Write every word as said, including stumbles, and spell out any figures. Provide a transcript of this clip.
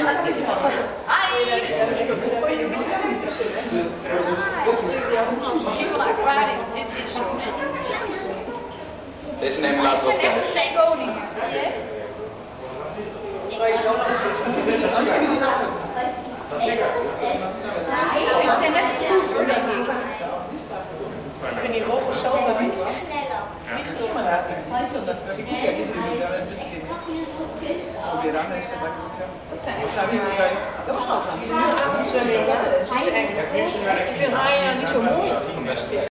Palma Aquarium, dit is zo. Deze nemen we later op. Het zijn echt twee koningen, zie je? Ze zijn net goed hoor, denk ik. Ik vind die roggen zo mooi. Dat zijn echt Ik vind haaien niet zo mooi.